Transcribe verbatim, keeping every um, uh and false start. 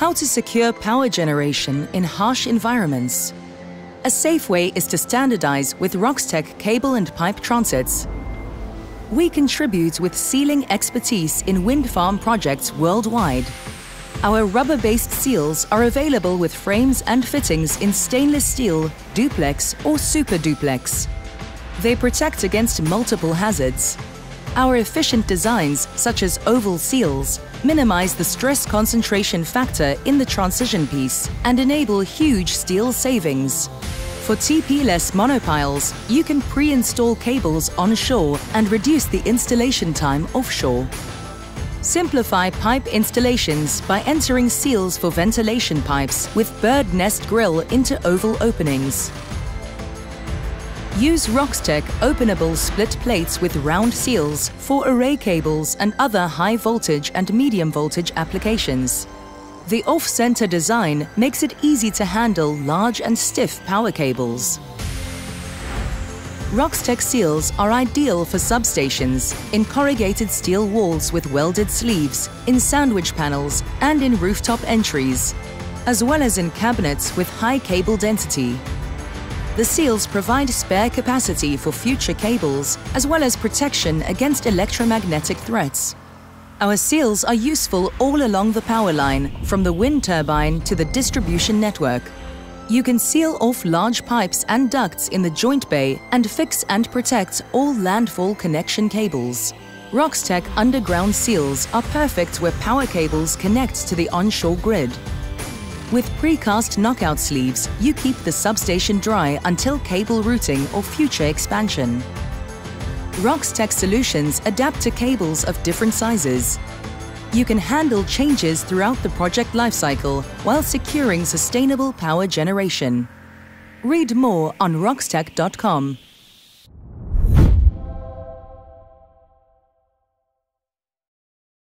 How to secure power generation in harsh environments. A safe way is to standardize with Roxtec cable and pipe transits. We contribute with sealing expertise in wind farm projects worldwide. Our rubber-based seals are available with frames and fittings in stainless steel, duplex or super duplex. They protect against multiple hazards. Our efficient designs, such as oval seals, minimize the stress concentration factor in the transition piece and enable huge steel savings. For T P-less monopiles, you can pre-install cables onshore and reduce the installation time offshore. Simplify pipe installations by entering seals for ventilation pipes with bird nest grill into oval openings. Use Roxtec openable split plates with round seals for array cables and other high voltage and medium voltage applications. The off-center design makes it easy to handle large and stiff power cables. Roxtec seals are ideal for substations, in corrugated steel walls with welded sleeves, in sandwich panels and in rooftop entries, as well as in cabinets with high cable density. The seals provide spare capacity for future cables, as well as protection against electromagnetic threats. Our seals are useful all along the power line, from the wind turbine to the distribution network. You can seal off large pipes and ducts in the joint bay and fix and protect all landfall connection cables. Roxtec underground seals are perfect where power cables connect to the onshore grid. With precast knockout sleeves, you keep the substation dry until cable routing or future expansion. Roxtec solutions adapt to cables of different sizes. You can handle changes throughout the project lifecycle while securing sustainable power generation. Read more on roxtec dot com.